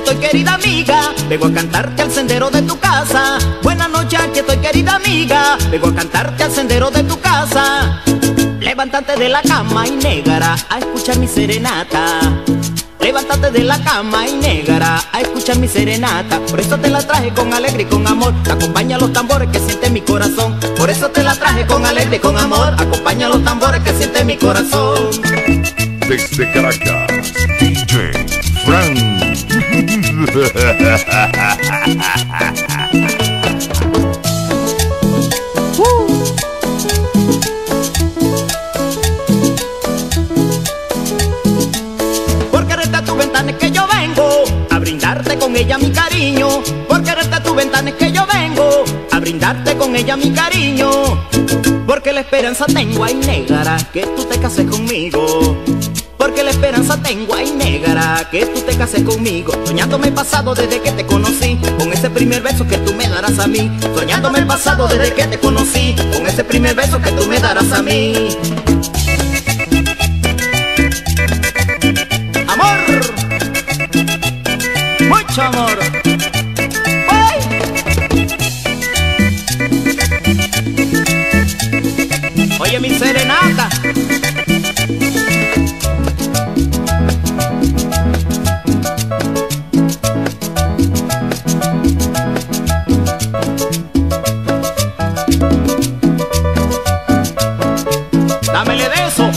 estoy, querida amiga, vengo a cantarte al sendero de tu casa. Buenas noches, aquí estoy, querida amiga, vengo a cantarte al sendero de tu casa. Levántate de la cama y negará a escuchar mi serenata. Levántate de la cama y negará a escuchar mi serenata. Por eso te la traje con alegre y con amor. Acompaña los tambores que siente mi corazón. Por eso te la traje con alegre y con amor. Acompaña los tambores que siente mi corazón. Desde Caracas, DJ Frank. Porque desde tu ventana es que yo vengo a brindarte con ella mi cariño. Porque desde tu ventana es que yo vengo a brindarte con ella mi cariño. Porque la esperanza tengo, ay negará que tú te cases conmigo. Porque la esperanza tengo, ay negará que tú te cases conmigo. Soñándome el pasado desde que te conocí, con ese primer beso que tú me darás a mí. Soñándome el pasado desde que te conocí, con ese primer beso que tú me darás a mí. Amor, mucho amor. ¡Ay! Oye mi serenata. Dámele de eso.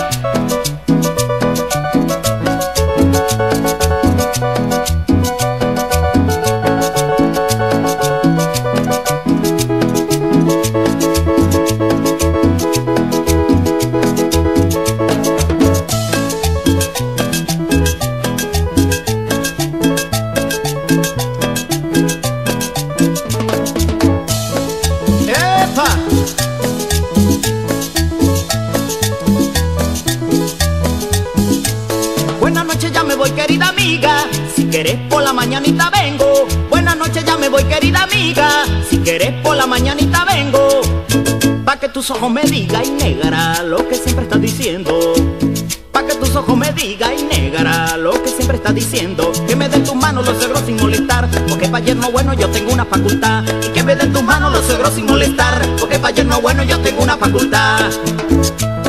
¡Epa! Buenas noches, ya me voy, querida amiga. Si querés por la mañanita vengo. Buenas noches, ya me voy, querida amiga. Si querés por la mañanita vengo. Pa' que tus ojos me digan y negará lo que siempre estás diciendo. Pa' que tus ojos me digan y negará lo que siempre estás diciendo. Que me den tus manos los suegros sin molestar, porque pa' yerno bueno yo tengo una facultad. Y que me den tus manos los suegros sin molestar, porque pa' yerno bueno yo tengo una facultad.